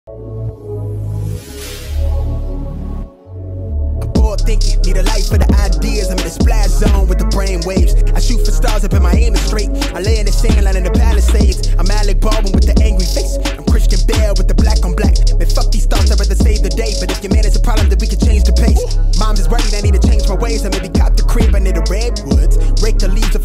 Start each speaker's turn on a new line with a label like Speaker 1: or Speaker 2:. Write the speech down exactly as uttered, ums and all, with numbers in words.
Speaker 1: Thinking, need a light for the ideas. I'm in the splash zone with the brain waves. I shoot for stars up in my aim is straight. I lay in the sand line in the Palisades. I'm Alec Baldwin with the angry face. I'm Christian Bale with the black on black. Man, fuck these thoughts, I'd rather save the day. But if your man is a problem, then we can change the pace. Mom's is worried, I need to change my ways. I maybe cop the crib, I need a redwoods. Rake the leaves of